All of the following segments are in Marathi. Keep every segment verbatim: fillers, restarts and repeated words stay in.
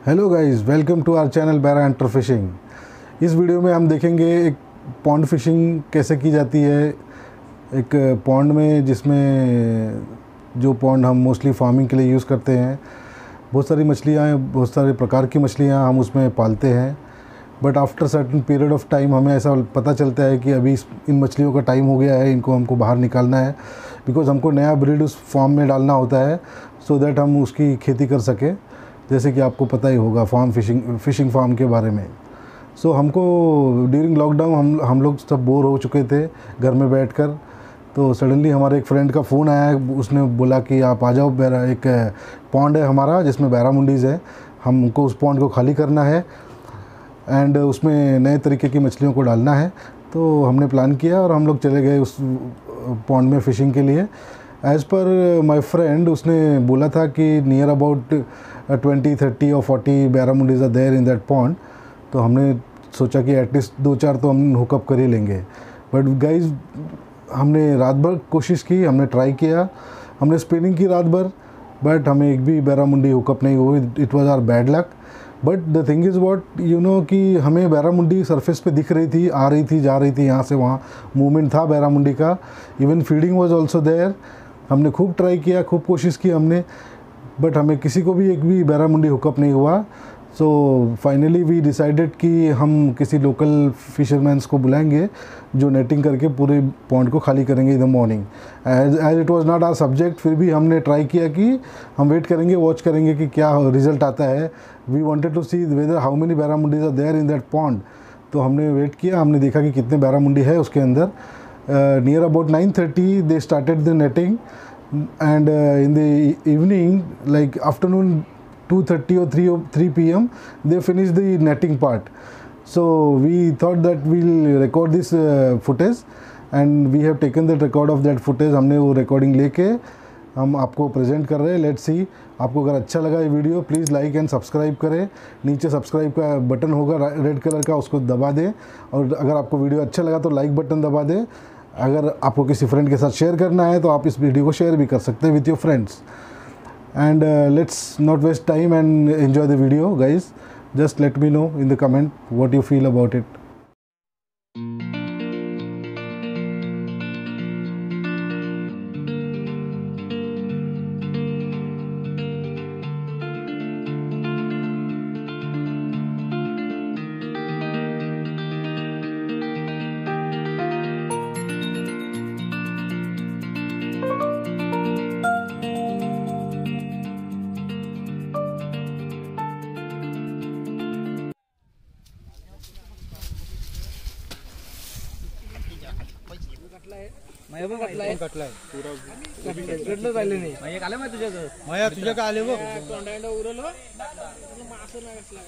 Hello guys, welcome to our channel बैरा एंटर फिशिंग। इस वीडियो में हम देखेंगे एक पॉन्ड फिशिंग कैसे की जाती है। एक पॉन्ड में जिसमें जो पॉन्ड हम मोस्टली फार्मिंग के लिए यूज़ करते हैं, बहुत सारी मछलियाँ हैं, बहुत सारे प्रकार की मछलियाँ हम उसमें पालते हैं। But after certain period of time हमें ऐसा पता चलता है कि अभी इन मछलियों का टाइम हो गया है, इनको हमको बाहर निकालना है, बिकॉज़ हमको नया ब्रीड उस फार्म में डालना होता है सो दैट हम उसकी खेती कर सकें। जैसे कि आपको पता ही होगा फार्म फिशिंग फिशिंग फार्म के बारे में। सो so, हमको ड्यूरिंग लॉकडाउन हम हम लोग सब बोर हो चुके थे घर में बैठकर। तो सडनली हमारे एक फ्रेंड का फ़ोन आया, उसने बोला कि आप आ जाओ, बैरा एक पॉन्ड है हमारा जिसमें बैरामुंडीज़ है, हमको उस पॉन्ड को खाली करना है एंड उसमें नए तरीके की मछलियों को डालना है। तो हमने प्लान किया और हम लोग चले गए उस पॉन्ड में फ़िशिंग के लिए। एज़ पर माई फ्रेंड उसने बोला था कि नियर अबाउट ट्वेंटी थर्टी और forty barramundis are there in that pond. तो हमने सोचा कि एटलीस्ट दो चार तो हम हुकअप कर ही लेंगे। बट गाइज हमने रात भर कोशिश की, हमने ट्राई किया, हमने स्पिनिंग की रात भर, बट हमें एक भी बैरामुंडी हुकअप नहीं हुई। It was our bad luck. But the thing is what you know कि हमें बैरामुंडी सरफेस पे दिख रही थी, आ रही थी, जा रही थी, यहाँ से वहाँ मूवमेंट था बैरामुंडी का। Even feeding was also there. हमने खूब ट्राई किया, खूब कोशिश की हमने, बट हमें किसी को भी एक भी बैरामुंडी हुकअप नहीं हुआ। सो फाइनली वी डिसाइडेड कि हम किसी लोकल फिशरमैन्स को बुलाएंगे जो नेटिंग करके पूरे पॉन्ड को खाली करेंगे in the morning. As as it was not our subject, फिर भी हमने ट्राई किया कि हम वेट करेंगे, वॉच करेंगे कि क्या रिजल्ट आता है। We wanted to see whether how many barramundis are there in that pond. तो हमने वेट किया, हमने देखा कि कितने बैरामुंडी है उसके अंदर। Near about nine thirty they started the netting and uh, in the evening, like afternoon two thirty or three p m, they finished the netting part. So we thought that we'll record this uh, footage and we have taken the record of that footage. हमने वो recording लेके हम आपको प्रेजेंट कर रहे हैं। लेट्स सी, आपको अगर अच्छा लगा ये video please like and subscribe करें। नीचे सब्सक्राइब का बटन होगा रेड कलर का, उसको दबा दें। और अगर आपको वीडियो अच्छा लगा तो लाइक बटन दबा दें। अगर आपको किसी फ्रेंड के साथ शेयर करना है तो आप इस वीडियो को शेयर भी कर सकते हैं with your friends. And let's not waste time and enjoy the video guys. Just let me know in the comment what you feel about it. माया पण कटलाय कटलाय पुरा कटलं राहिले नाही माया आले माय तुझ्या माया तुझ्या का आले बघ तोंडांडा उरलो मास नाही असला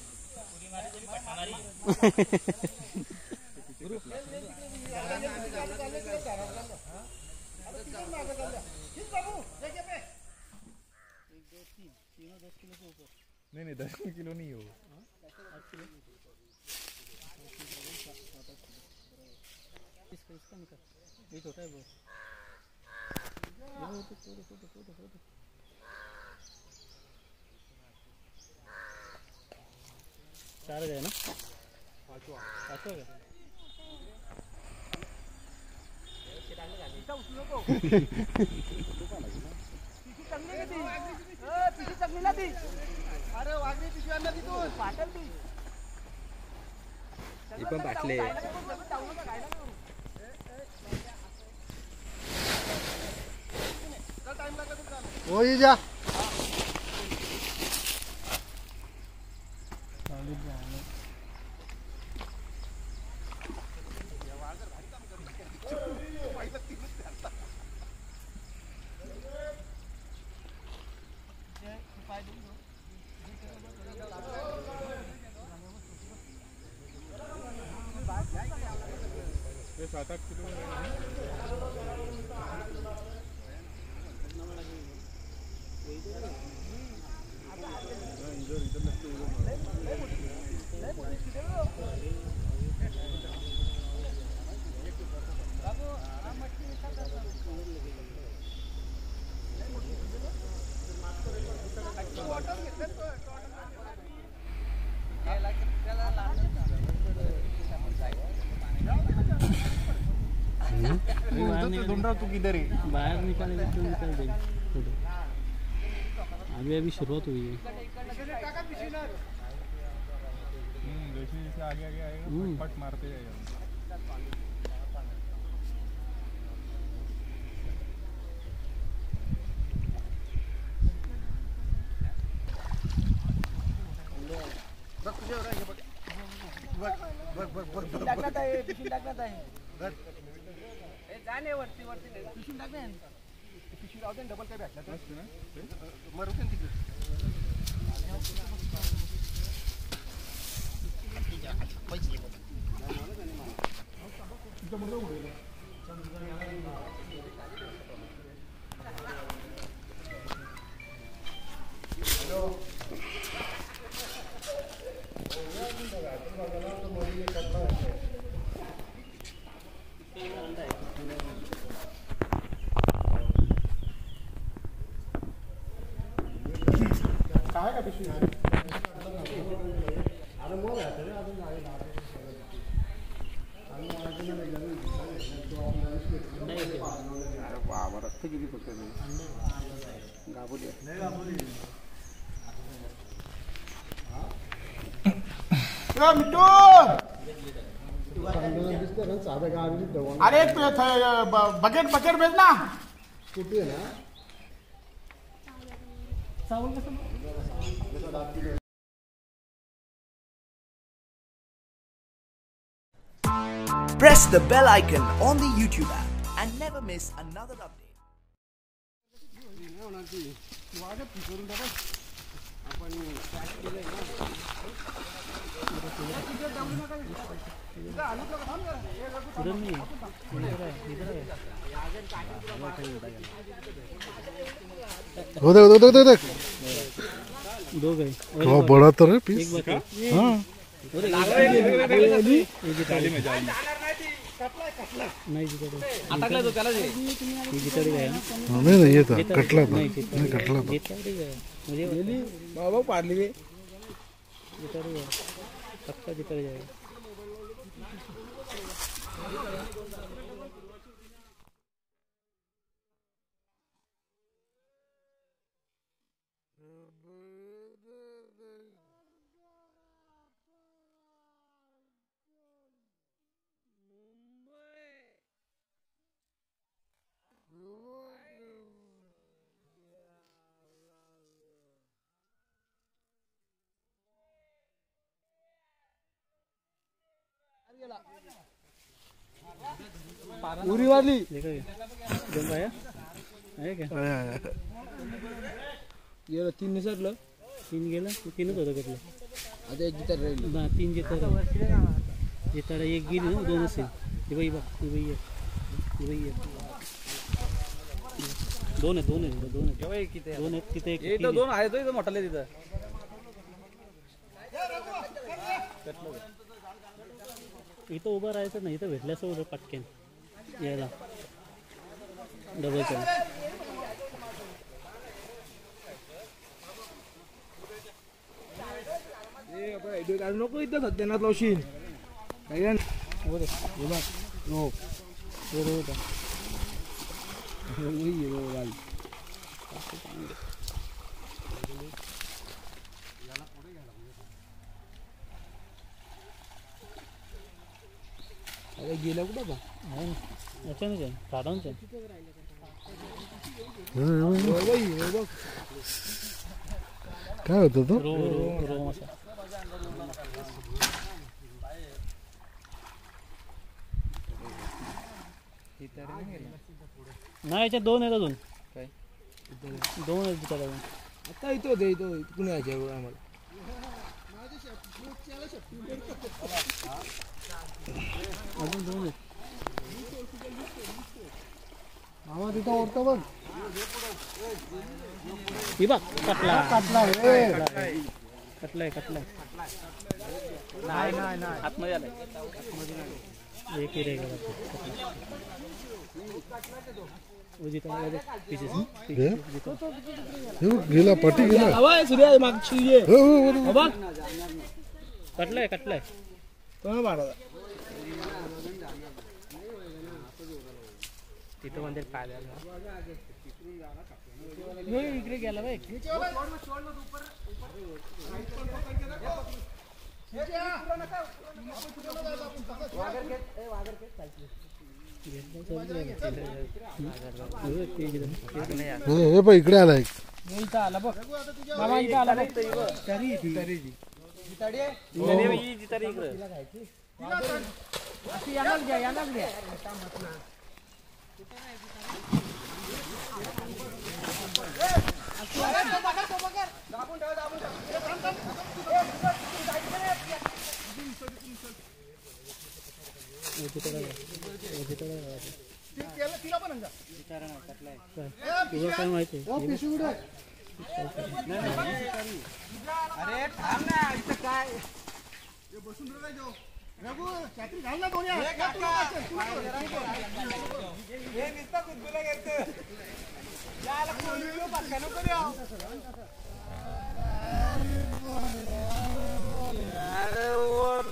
काय नहीं नहीं दस किलो नहीं हो इसका इसका निकाल, ये छोटा है बहुत। चार गए ना, पांचवा पांचवा गया। अरे वागणी पिशवी आणला तिथून पाटल ती ही पण बाटले वही जा सात आठ किलो रहा तू किधर है बाहर निकालेगा तो निकल देगा अभी अभी शुरुआत हुई है जैसे जैसे आगे आगे आएगा पट मारते जाएगा बघ तुझ्या वर आहे बघ बघ बघ बघ बघ टाकण्यात आहे पिशून टाकण्यात आहे ए जाणे वरती वरती पिशून टाक ना पिशू राहू दे डबल काय भेटला तर मरू दे तिकडे पैसे तुझा मुलगा उडेल हॅलो काय का पिशवी अरे मग आहे अजून बाबा रक्त किती फक्त गाबोली मिट्टू अरे बकेट बकेट भेज ना स्कूटी है ना Press the bell icon on the YouTube app and never miss another update. उधर उधर उधर उधर दो गए तो बड़ा तो है पीस हाँ नहीं अटकला तो त्याला जितडी गया नहीं नहीं ये था कटला था नहीं कटला था जितडी गया मुझे गेली बाबा पाडली वे जितडी गया पक्का जितडी जाएगा उरी वाली देखो जम आया आहे क्या आया आया ये तीन निसरलं तीन गेला तीनच होतं घेतलं आता एक जितर राहील ना तीन जितारा जितारा एक गेली ना दोन असेल ही बाई बघ ही बाई ही बाई दोन आहे दोन आहे दोन आहे किती दोन आहेत तिथे एक इथं दोन आहे तो इथं मोठाले तिथं इथं उभं राहायचं नाही इथं भेटल्यास उभं पटकेन यायला डबलचं नको इथं सध्यानाथ लावशील काय अरे गेला कुठं बा अचानक आहे काढावूनच आहे काय होतं तो रो रो रो असा नाही याच्यात दोन आहेत अजून काय दोन आहेत त्याला अजून आता इथं होते इथं कुणी यायचे आम्हाला अजून दोन आहेत मामा तिथं ओढतो बघ ही बघ कटला काटला कटलाय कटलाय नाही नाही नाही आतमध्ये आलाय एक ही रहेगा गेला पाठी गेला हवाय सूर्या मागची ये हो, हो, हो. बाबा कटलाय कटलाय कोण मारला तिथं मंदिर काय झालं इकडे गेला बाई हे पण इकडे आला एक इथं आला बघ मामा इथं आला बघ तरी तरी तरी तरी इकडे याला घ्या याला घ्या काय माहिती अरे थांब ना इथं काय बसून रघु छत्री घाल ना दोन्ही हे नुसतं कुठला घेतो याला कोणी पटका नको द्या अरे वर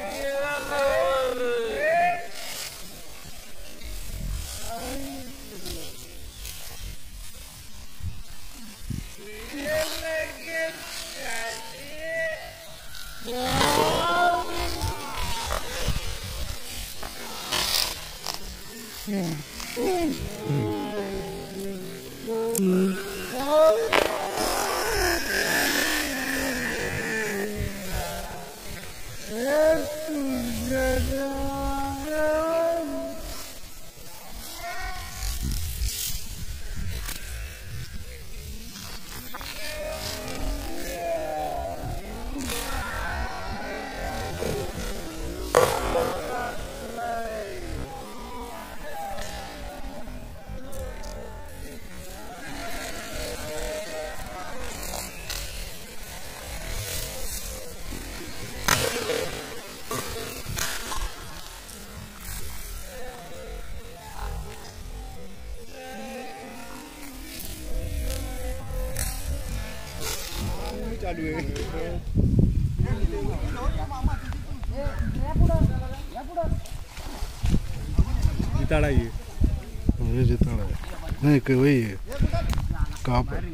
चालू आहे जिताड़ा ये ये जिताड़ा है नहीं कि वही है कहाँ पर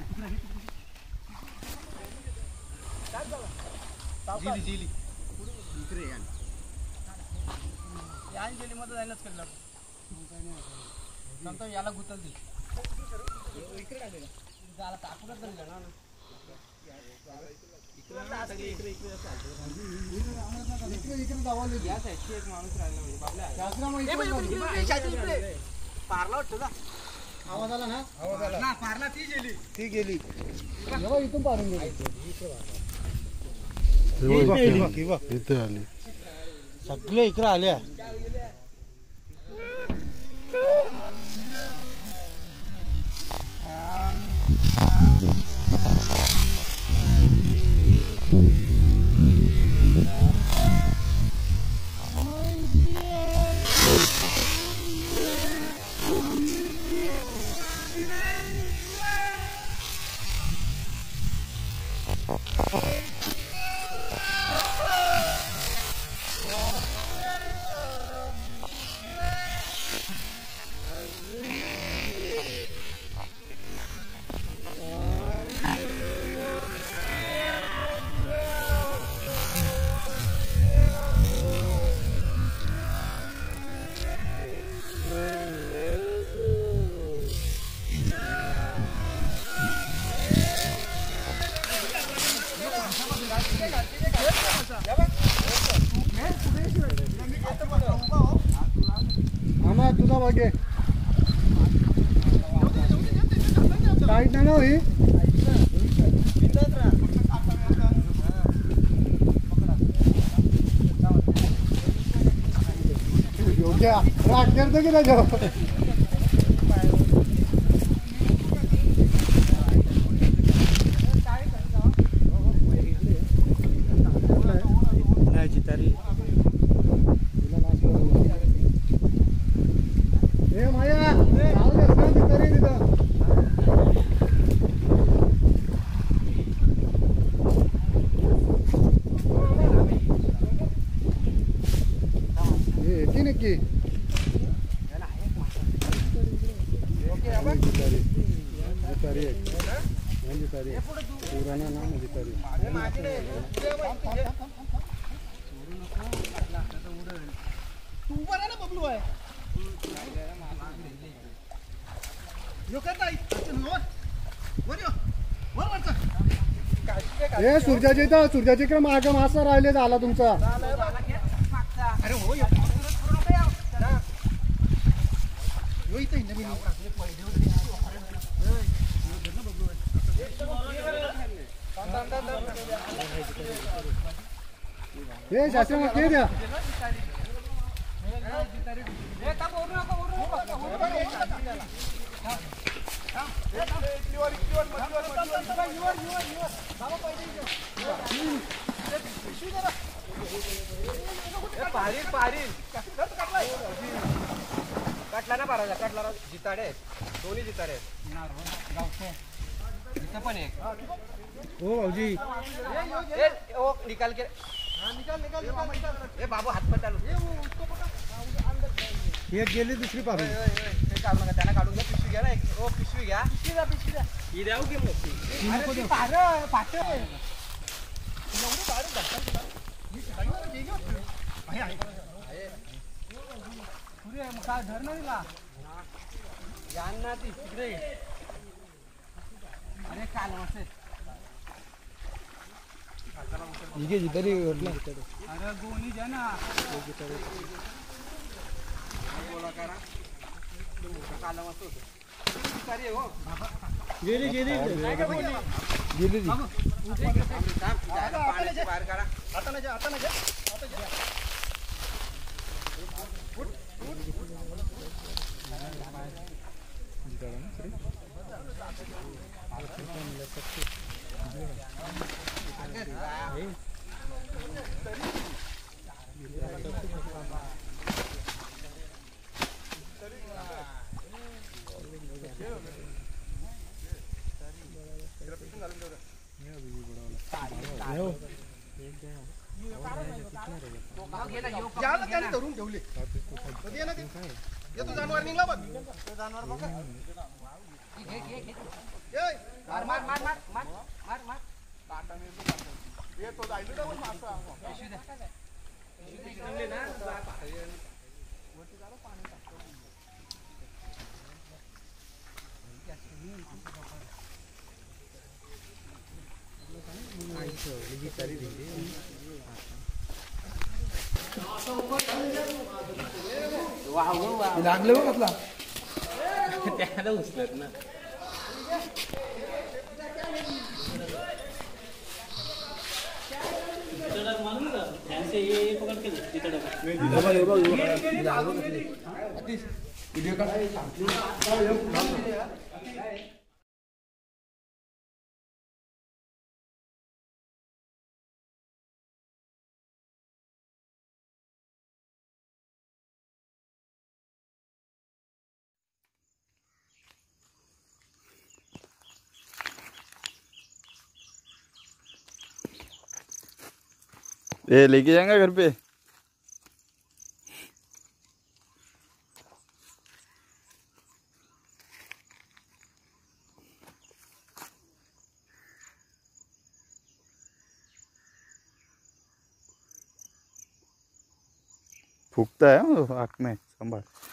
जिली जिली इकडे या या जिली मध्ये जायलाच केलं नंतर याला गुतल दे इकडे टाकले झाला ताकूनच तरी जाणार ना इकडे इकडे इकडे इकडे दावले या साईडची एक माणूस राहिला म्हणजे बाबला इकडे पारला वाटतो का आवाज आला ना आवाज आला ना पारला ती गेली ती गेली जेव्हा इथून पारून गेली इथे आली सगळे इकडे आल्या मामा तुझा मागे टाईट नाही ना ही योग्य राग करतो की नाही जितारी पुराना नाम जितारी तू उभा राहा ना बबलू आहे यो करता वर यो वर वरचा हे सूर्याचे तर सूर्याचे क्रम माग मासा राहिले झाला तुमचा अरे हो यो यो इथे नवीन हे शास्त्र मग ते द्या पारील पारील काटला ना बारा काटला जिताडे दोन्ही जिताडे इथं पण एक हो भाऊजी ओ निकाल के निकाल निकाल निकाल ए बाबू हात पण चालू एक गेली दुसरी पाहू ते काढू नका त्यांना काढून घ्या पिशवी घ्या ना एक ओ पिशवी घ्या पिशवी द्या पिशवी द्या ही द्याव की मोठी पार पाट एवढी पार काय धरणार दिला यांना ती तिकडे अरे काल वासे इगे जितारी अरे गोनी जा ना बोला करा काल वासे होते हो गेली गेली गेली बाहेर काढा आता ना जा आता ना जा आता जा याला त्याने धरून ठेवले कधी ना येतो जानवर निघला बघ तो जानवर बघ घे घे घे ए मार मार मार मार मार मार मार काटा मी ये तो जायला ना मारतो पिशवी दे पिशवी ना वरती जरा पाणी टाकतो लागले बघ आपला त्याला उचलत ना ये लेके जाएंगे घर पे। फूकता है आँख में, संभाल।